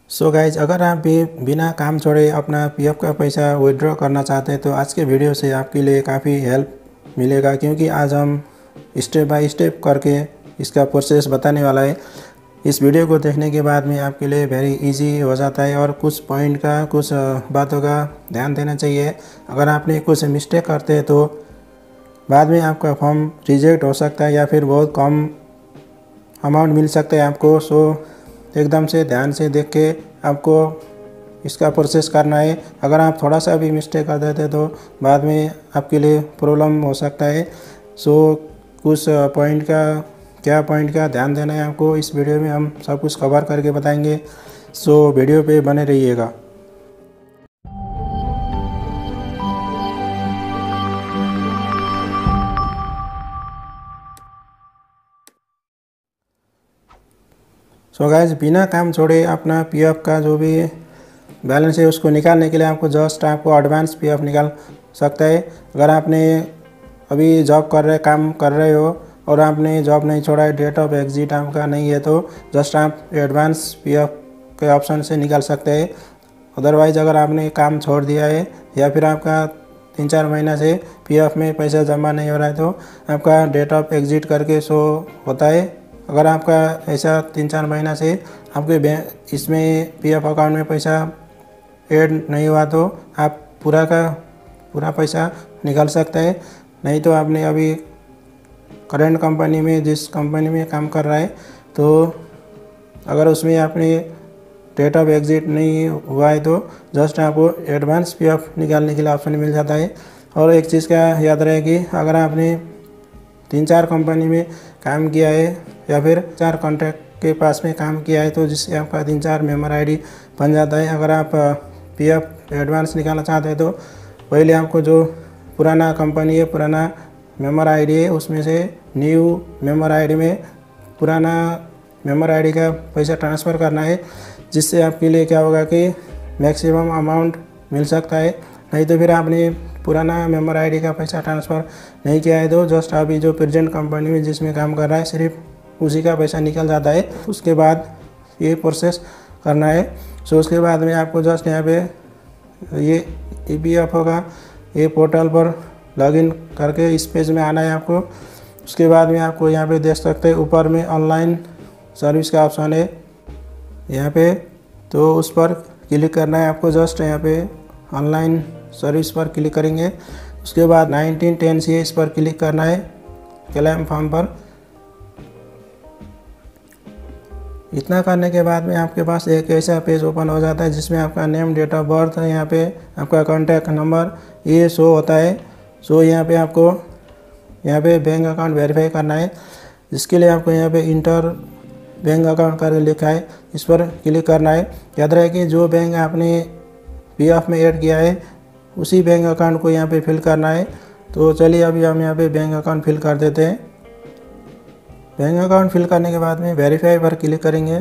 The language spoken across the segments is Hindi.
सो गाइज, अगर आप भी बिना काम छोड़े अपना पीएफ का पैसा विड्रॉ करना चाहते हैं तो आज के वीडियो से आपके लिए काफ़ी हेल्प मिलेगा, क्योंकि आज हम स्टेप बाय स्टेप करके इसका प्रोसेस बताने वाला है। इस वीडियो को देखने के बाद में आपके लिए वेरी इजी हो जाता है और कुछ पॉइंट का कुछ बातों का ध्यान देना चाहिए। अगर आपने कुछ मिस्टेक करते हैं तो बाद में आपका फॉर्म रिजेक्ट हो सकता है या फिर बहुत कम अमाउंट मिल सकता है आपको। सो एकदम से ध्यान से देख के आपको इसका प्रोसेस करना है। अगर आप थोड़ा सा भी मिस्टेक कर देते तो बाद में आपके लिए प्रॉब्लम हो सकता है। सो कुछ पॉइंट का ध्यान देना है आपको। इस वीडियो में हम सब कुछ कवर करके बताएंगे। सो वीडियो पे बने रहिएगा। सो गाइज, बिना काम छोड़े अपना पीएफ का जो भी बैलेंस है उसको निकालने के लिए आपको एडवांस पीएफ निकाल सकता है। अगर आपने अभी काम कर रहे हो और आपने जॉब नहीं छोड़ा है, डेट ऑफ एग्जिट आपका नहीं है, तो जस्ट आप एडवांस पीएफ के ऑप्शन से निकाल सकते हैं। अदरवाइज़ अगर आपने काम छोड़ दिया है या फिर आपका 3-4 महीना से पीएफ में पैसा जमा नहीं हो रहा है तो आपका डेट ऑफ एग्जिट करके शो होता है। अगर आपका ऐसा 3-4 महीना से आपके बैंक इसमें पीएफ अकाउंट में पैसा ऐड नहीं हुआ तो आप पूरा का पूरा पैसा निकाल सकते हैं। नहीं तो आपने अभी करंट कंपनी में जिस कंपनी में काम कर रहा है तो अगर उसमें आपने डेट ऑफ एग्जिट नहीं हुआ है तो जस्ट आपको एडवांस पीएफ निकालने के लिए ऑप्शन मिल जाता है। और एक चीज़ का याद रहे कि अगर आपने 3-4 कंपनी में काम किया है या फिर 4 कॉन्ट्रैक्ट के पास में काम किया है तो जिससे आपका 3-4 मेंबर आईडी बन जाता है। अगर आप पीएफ एडवांस निकालना चाहते हैं तो पहले आपको जो पुराना कंपनी है, पुराना मेंबर आईडी है, उसमें से न्यू मेंबर आईडी में पुराना मेंबर आईडी का पैसा ट्रांसफ़र करना है, जिससे आपके लिए क्या होगा कि मैक्सिमम अमाउंट मिल सकता है। नहीं तो फिर आपने पुराना मेंबर आईडी का पैसा ट्रांसफ़र नहीं किया है तो जस्ट अभी जो प्रेजेंट कंपनी में जिसमें काम कर रहा है सिर्फ उसी का पैसा निकल जाता है। उसके बाद ये प्रोसेस करना है। सो उसके बाद में आपको जस्ट यहाँ पे ये ईपीएफ होगा, ये पोर्टल पर लॉगिन करके इस पेज में आना है आपको। उसके बाद में आपको यहाँ पे देख सकते हैं ऊपर में ऑनलाइन सर्विस का ऑप्शन है यहाँ पे, तो उस पर क्लिक करना है आपको। जस्ट यहाँ पे ऑनलाइन सर्विस पर क्लिक करेंगे। उसके बाद 1910 से इस पर क्लिक करना है क्लेम फॉर्म पर। इतना करने के बाद में आपके पास एक ऐसा पेज ओपन हो जाता है जिसमें आपका नेम, डेट ऑफ बर्थ, यहाँ पे आपका कॉन्टैक्ट नंबर ये शो होता है। सो यहाँ पे आपको यहाँ पे बैंक अकाउंट वेरीफाई करना है, जिसके लिए आपको यहाँ पे इंटर बैंक अकाउंट करके लिखा है, इस पर क्लिक करना है। याद रहे कि जो बैंक आपने पीएफ में ऐड किया है उसी बैंक अकाउंट को यहाँ पे फिल करना है। तो चलिए अभी हम यहाँ पे बैंक अकाउंट फिल कर देते हैं। बैंक अकाउंट फिल करने के बाद में वेरीफाई पर क्लिक करेंगे।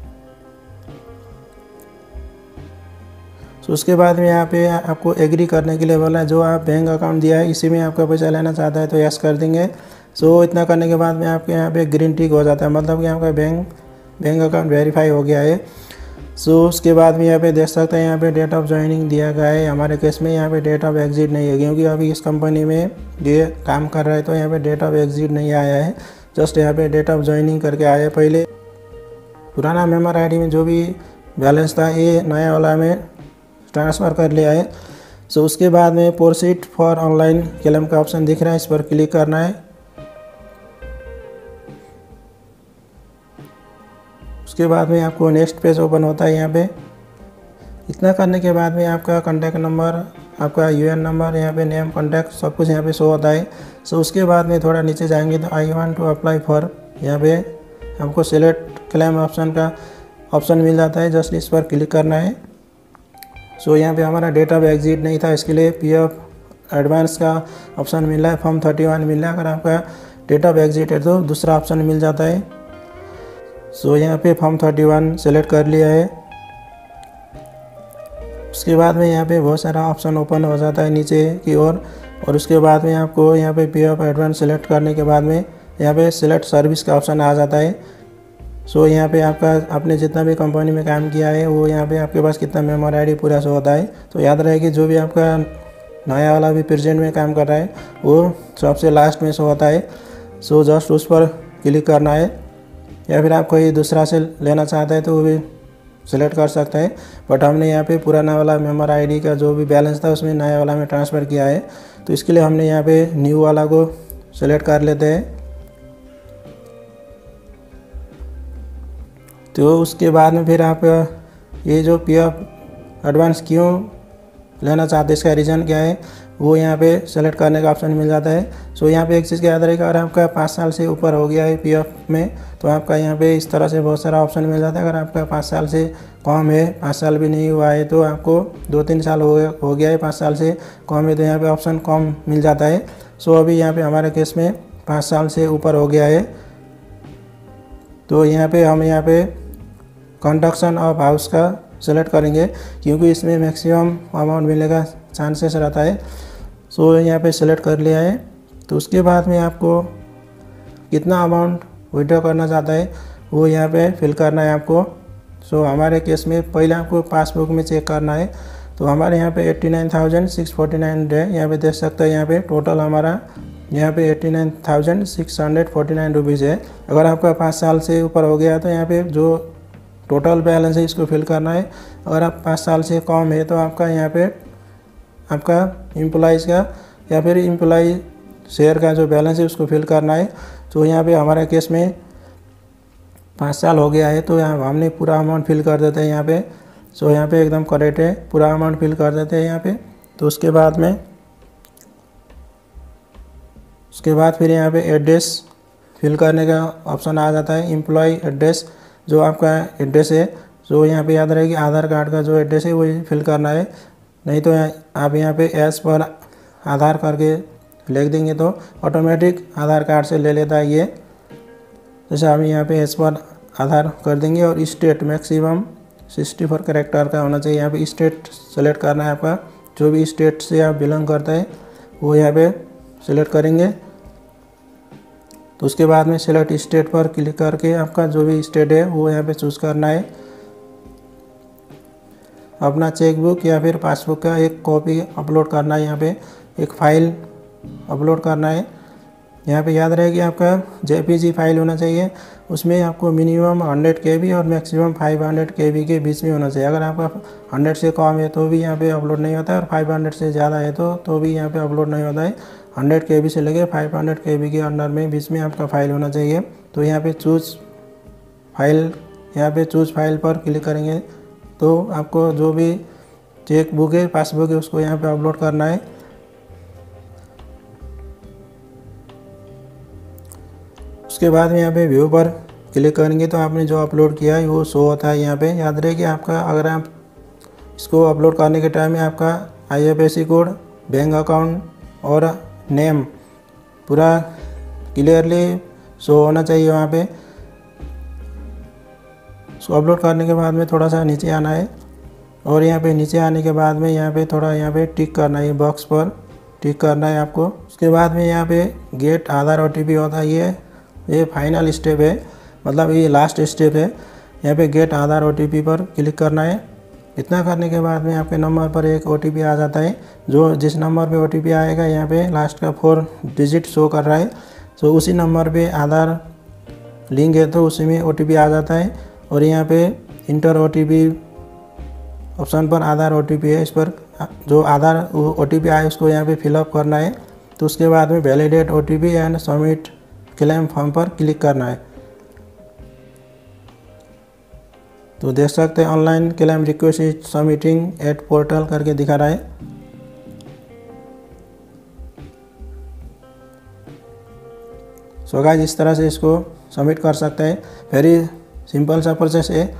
तो उसके बाद में यहाँ पे आपको एग्री करने के लिए बोला है, जो आप बैंक अकाउंट दिया है इसी में आपका पैसा लेना चाहता है तो यस कर देंगे। सो इतना करने के बाद में आपके यहाँ पे ग्रीन टिक हो जाता है, मतलब कि आपका बैंक अकाउंट वेरीफाई हो गया है। सो उसके बाद में यहाँ पे देख सकते हैं यहाँ पे डेट ऑफ ज्वाइनिंग दिया गया है। हमारे केस में यहाँ पे डेट ऑफ एग्जिट नहीं है, क्योंकि अभी इस कंपनी में ये काम कर रहा है तो यहाँ पे डेट ऑफ एग्जिट नहीं आया है। जस्ट यहाँ पे डेट ऑफ ज्वाइनिंग करके आया है। पहले पुराना मेंबर आईडी में जो भी बैलेंस था ये नया वाला में ट्रांसफ़र कर लिया है। सो उसके बाद में प्रोसीड फॉर ऑनलाइन क्लेम का ऑप्शन दिख रहा है, इस पर क्लिक करना है। उसके बाद में आपको नेक्स्ट पेज ओपन होता है यहाँ पे। इतना करने के बाद में आपका कॉन्टैक्ट नंबर, आपका यूएन नंबर, यहाँ पे नेम, कॉन्टैक्ट सब कुछ यहाँ पे शो होता है। सो उसके बाद में थोड़ा नीचे जाएंगे तो I want to apply for, यहाँ पे आपको सिलेक्ट क्लेम ऑप्शन का ऑप्शन मिल जाता है, जस्ट इस पर क्लिक करना है। सो यहाँ पे हमारा डेट ऑफ एग्जिट नहीं था, इसके लिए पीएफ एडवांस का ऑप्शन मिल रहा है, फॉर्म 31 मिल रहा है। अगर आपका डेट ऑफ एग्जिट है तो दूसरा ऑप्शन मिल जाता है। सो यहाँ पे फॉर्म 31 सेलेक्ट कर लिया है। उसके बाद में यहाँ पे बहुत सारा ऑप्शन ओपन हो जाता है नीचे की ओर, और उसके बाद में आपको यहाँ पे पीएफ एडवांस सेलेक्ट करने के बाद में यहाँ पे सिलेक्ट सर्विस का ऑप्शन आ जाता है। सो यहाँ पे आपका आपने जितना भी कंपनी में काम किया है वो यहाँ पे आपके पास कितना मेंबर आईडी पूरा शो होता है। तो याद रहे कि जो भी आपका नया वाला भी प्रेजेंट में काम कर रहा है वो सबसे लास्ट में शो होता है। सो जस्ट उस पर क्लिक करना है, या फिर आप कोई दूसरा से लेना चाहते हैं तो वो भी सेलेक्ट कर सकते हैं। बट हमने यहाँ पे पुराना वाला मेंबर आईडी का जो भी बैलेंस था उसमें नया वाला में ट्रांसफ़र किया है, तो इसके लिए हमने यहाँ पे न्यू वाला को सेलेक्ट कर लेते हैं। तो उसके बाद में फिर आप ये जो पीएफ एडवांस क्यों लेना चाहते हैं इसका रीज़न क्या है वो यहाँ पे सेलेक्ट करने का ऑप्शन मिल जाता है। सो यहाँ पे एक चीज़ याद रहेगा, अगर आपका 5 साल से ऊपर हो गया है पीएफ में तो आपका यहाँ पे इस तरह से बहुत सारा ऑप्शन मिल जाता है। अगर आपका 5 साल से कम है, 5 साल भी नहीं हुआ है, तो आपको 2-3 साल हो गया है, 5 साल से कम है, तो यहाँ पे ऑप्शन कम मिल जाता है। सो अभी यहाँ पे हमारे केस में 5 साल से ऊपर हो गया है, तो यहाँ पे कंस्ट्रक्शन ऑफ हाउस का सेलेक्ट करेंगे क्योंकि इसमें मैक्सिमम अमाउंट मिलने का चांसेस रहता है। सो यहाँ पे सेलेक्ट कर लिया है। तो उसके बाद में आपको कितना अमाउंट विड्रॉ करना चाहता है वो यहाँ पे फिल करना है आपको। सो हमारे केस में पहले आपको पासबुक में चेक करना है, तो हमारे यहाँ पे 89,649 है। यहाँ पे देख सकते हैं, यहाँ पे टोटल हमारा यहाँ पे 89,649 रुपीज़ है। अगर आपका 5 साल से ऊपर हो गया तो यहाँ पे जो टोटल बैलेंस है इसको फिल करना है। अगर आप 5 साल से कम है तो आपका यहाँ पे आपका एम्प्लॉइज़ का या फिर एम्प्लॉई शेयर का जो बैलेंस है उसको फिल करना है। तो यहाँ पे हमारे केस में 5 साल हो गया है, तो यहाँ हमने पूरा अमाउंट फिल कर देते हैं यहाँ पे। सो यहाँ पे एकदम करेक्ट है, पूरा अमाउंट फिल कर देते हैं यहाँ पे। तो उसके बाद फिर यहाँ पे एड्रेस फिल करने का ऑप्शन आ जाता है। एम्प्लॉय एड्रेस जो आपका एड्रेस है, जो यहाँ पे याद रहे कि आधार कार्ड का जो एड्रेस है वही फिल करना है, नहीं तो आप यहाँ पे एस पर आधार करके लिख देंगे तो ऑटोमेटिक आधार कार्ड से ले लेता है ये। जैसे हम यहाँ पे एस पर आधार कर देंगे और स्टेट मैक्सिमम 64 कैरेक्टर का होना चाहिए। यहाँ पे स्टेट सेलेक्ट करना है आपका, जो भी स्टेट से आप बिलोंग करता है वो यहाँ पे सेलेक्ट करेंगे। तो उसके बाद में सेलेक्ट स्टेट पर क्लिक करके आपका जो भी स्टेट है वो यहाँ पे चूज़ करना है। अपना चेकबुक या फिर पासबुक का एक कॉपी अपलोड करना है, यहाँ पे एक फ़ाइल अपलोड करना है। यहाँ पे याद रहे कि आपका जेपीजी फाइल होना चाहिए, उसमें आपको मिनिमम 100 KB और मैक्सिमम 500 KB के बीच में होना चाहिए। अगर आपका 100 से कम है तो भी यहाँ पे अपलोड नहीं होता है, और 500 से ज़्यादा है तो भी यहाँ पे अपलोड नहीं होता है। 100 KB से लेके 500 KB के अंडर में बीच में आपका फ़ाइल होना चाहिए। तो यहाँ पे चूज़ फाइल पर क्लिक करेंगे तो आपको जो भी चेक बुक है, पासबुक है, उसको यहाँ पे अपलोड करना है। उसके बाद में यहाँ पे व्यू पर क्लिक करेंगे तो आपने जो अपलोड किया है वो शो होता है यहाँ पे। याद रहे कि आपका अगर आप इसको अपलोड करने के टाइम में आपका IFSC कोड, बैंक अकाउंट और नेम पूरा क्लियरली शो होना चाहिए वहाँ पे। इसको अपलोड करने के बाद में थोड़ा सा नीचे आना है, और यहाँ पे नीचे आने के बाद में यहाँ पे टिक करना है, बॉक्स पर टिक करना है आपको। उसके बाद में यहाँ पे गेट आधार OTP होता है, ये फाइनल स्टेप है, मतलब ये लास्ट स्टेप है। यहाँ पे गेट आधार OTP पर क्लिक करना है। इतना करने के बाद में आपके नंबर पर एक OTP आ जाता है, जो जिस नंबर पे OTP आएगा यहाँ पे लास्ट का 4 डिजिट शो कर रहा है, तो उसी नंबर पे आधार लिंक है तो उसी में OTP आ जाता है। और यहाँ पे इंटर OTP ऑप्शन पर आधार OTP है, इस पर जो आधार OTP आए उसको यहाँ पे फिलअप करना है। तो उसके बाद में validate OTP and submit claim form पर क्लिक करना है। तो देख सकते हैं online claim request is submitting at portal करके दिखा रहा है। सो गाइस इस तरह से इसको सबमिट कर सकते हैं। वेरी सिंपल सा प्रोसेस है,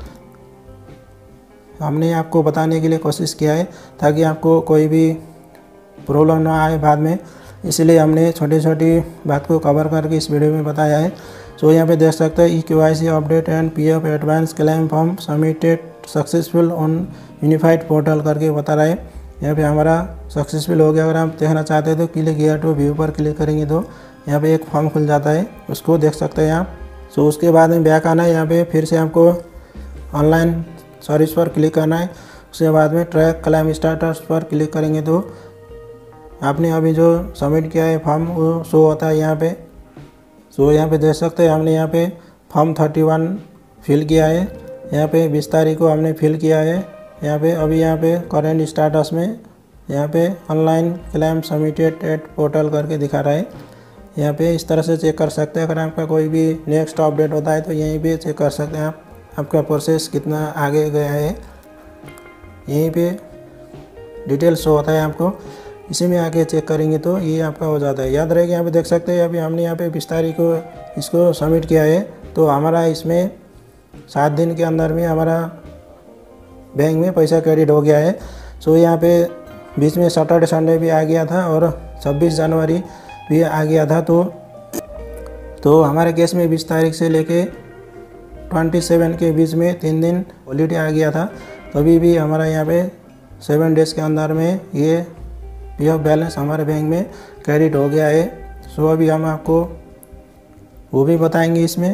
हमने आपको बताने के लिए कोशिश किया है ताकि आपको कोई भी प्रॉब्लम ना आए बाद में, इसलिए हमने छोटी छोटी बात को कवर करके इस वीडियो में बताया है। सो यहाँ पे देख सकते हैं EKYC update and PF advance claim form submitted successful on unified portal करके बता रहा है। यहाँ पे हमारा सक्सेसफुल हो गया। अगर आप देखना चाहते हैं तो क्लिक हियर टू व्यू पर क्लिक करेंगे तो यहाँ पे एक फॉर्म खुल जाता है, उसको देख सकते हैं आप। सो उसके बाद में बैक आना है, यहाँ पे फिर से आपको ऑनलाइन सर्विस पर क्लिक करना है। उसके बाद में ट्रैक क्लेम स्टेटस पर क्लिक करेंगे तो आपने अभी जो सबमिट किया है फॉर्म वो शो होता है यहाँ पे। सो यहाँ पे देख सकते हैं हमने यहाँ पे फॉर्म 31 फिल किया है। यहाँ पे 20 तारीख को हमने फिल किया है। यहाँ पे अभी यहाँ पे करेंट स्टेटस में यहाँ पे online claim submitted at portal करके दिखा रहा है। यहाँ पे इस तरह से चेक कर सकते हैं। अगर आपका कोई भी नेक्स्ट अपडेट होता है तो यहीं पे चेक कर सकते हैं आप आपका प्रोसेस कितना आगे गया है। यहीं पे डिटेल शो होता है आपको, इसी में आके चेक करेंगे तो ये आपका हो जाता है। याद रहेगा यहाँ पे देख सकते हैं अभी हमने यहाँ पे 20 तारीख को इसको सबमिट किया है तो हमारा इसमें 7 दिन के अंदर में हमारा बैंक में पैसा क्रेडिट हो गया है। सो यहाँ पे बीच में सैटरडे संडे भी आ गया था और 26 जनवरी भी आ गया था। तो हमारे केस में 20 तारीख से लेके 27 के बीच में 3 दिन हॉलीडे आ गया था। तो अभी भी हमारा यहाँ पे 7 डेज़ के अंदर में ये पीएफ बैलेंस हमारे बैंक में क्रेडिट हो गया है। सो अभी हम आपको वो भी बताएंगे इसमें।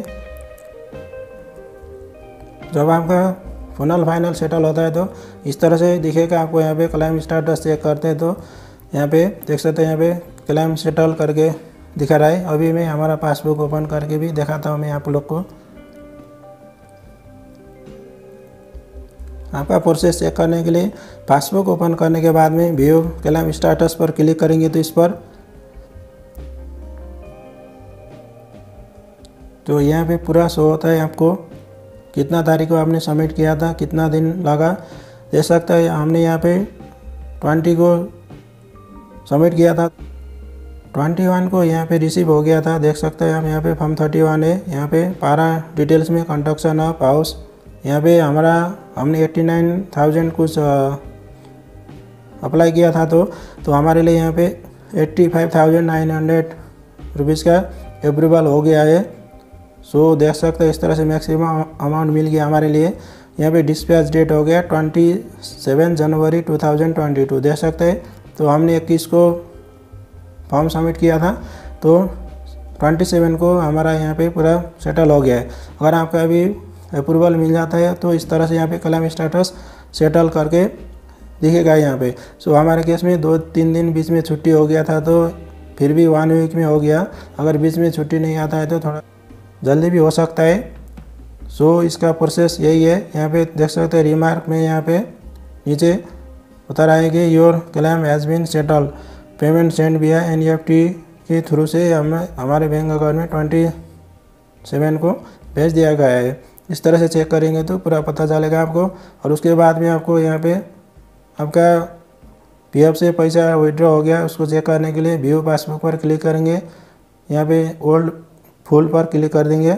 जब आपका फाइनल सेटल होता है तो इस तरह से दिखेगा आपको। यहाँ पे क्लेम स्टेटस चेक करते हैं तो यहाँ पे देख सकते हैं, यहाँ पे क्लेम सेटल करके दिखा रहा है। अभी मैं हमारा पासबुक ओपन करके भी दिखाता हूँ मैं आप लोग को। आपका प्रोसेस चेक करने के लिए पासबुक ओपन करने के बाद में व्यू क्लेम स्टेटस पर क्लिक करेंगे तो इस पर तो यहाँ पे पूरा शो होता है आपको कितना तारीख को आपने सबमिट किया था, कितना दिन लगा। देख सकते हैं हमने यहाँ पे 20 को सबमिट किया था, 21 को यहाँ पे रिसीव हो गया था। देख सकते हैं हम यहाँ पे फॉर्म 31 है। यहाँ पे पारा डिटेल्स में कंस्ट्रक्शन ऑफ हाउस, यहाँ पे हमने 89,000 कुछ अप्लाई किया था तो हमारे लिए यहाँ पे 85,900 रुपीज़ का अप्रूवल हो गया है। सो देख सकते हैं इस तरह से मैक्सिमम अमाउंट मिल गया हमारे लिए। यहाँ पे डिस्पैच डेट हो गया 27 जनवरी 2022। देख सकते हैं तो हमने 21 को फॉर्म सबमिट किया था तो 27 को हमारा यहाँ पे पूरा सेटल हो गया है। अगर आपका अभी अप्रूवल मिल जाता है तो इस तरह से यहाँ पे क्लेम स्टेटस सेटल करके दिखेगा यहाँ पे। सो हमारे केस में 2-3 दिन बीच में छुट्टी हो गया था तो फिर भी 1 वीक में हो गया। अगर बीच में छुट्टी नहीं आता है तो थोड़ा जल्दी भी हो सकता है। सो इसका प्रोसेस यही है। यहाँ पे देख सकते हैं रिमार्क में यहाँ पे नीचे बता रहा है कि your claim has been settle, payment send via NEFT के थ्रू से हमारे बैंक अकाउंट में 27 को भेज दिया गया है। इस तरह से चेक करेंगे तो पूरा पता चलेगा आपको। और उसके बाद में आपको यहाँ पे आपका पीएफ से पैसा विड्रॉ हो गया उसको चेक करने के लिए व्यू पासबुक पर क्लिक करेंगे। यहाँ पे ओल्ड फुल पर क्लिक कर देंगे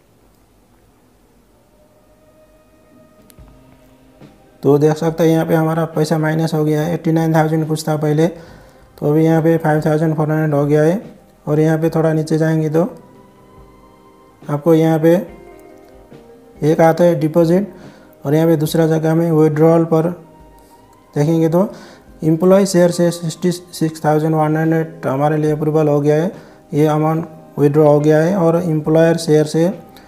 तो देख सकते हैं यहाँ पे हमारा पैसा माइनस हो गया है। 89,000 कुछ था पहले तो अभी यहाँ पे 5,400 हो गया है। और यहाँ पे थोड़ा नीचे जाएंगे तो आपको यहाँ पे एक आता है डिपॉजिट और यहाँ पे दूसरा जगह में विड्रॉल पर देखेंगे तो एम्प्लॉय शेयर से 66,100 हमारे लिए अप्रूवल हो गया है। ये अमाउंट विड्रॉ हो गया है। और एम्प्लॉयर शेयर से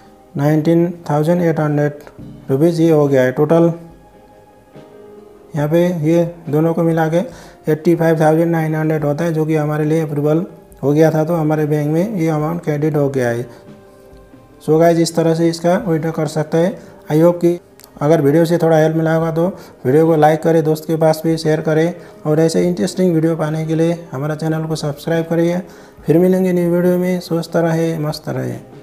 19,800 रुपीज़ ये हो गया है। टोटल यहाँ पे ये दोनों को मिला के 85,900 होता है जो कि हमारे लिए अप्रूवल हो गया था तो हमारे बैंक में ये अमाउंट क्रेडिट हो गया है। सो गाइस इस तरह से इसका विड्रॉ कर सकते हैं। आई होप कि अगर वीडियो से थोड़ा हेल्प मिला होगा तो वीडियो को लाइक करें, दोस्त के पास भी शेयर करें और ऐसे इंटरेस्टिंग वीडियो पाने के लिए हमारा चैनल को सब्सक्राइब करिए। फिर मिलेंगे न्यू वीडियो में। स्वस्थ रहे, मस्त रहे।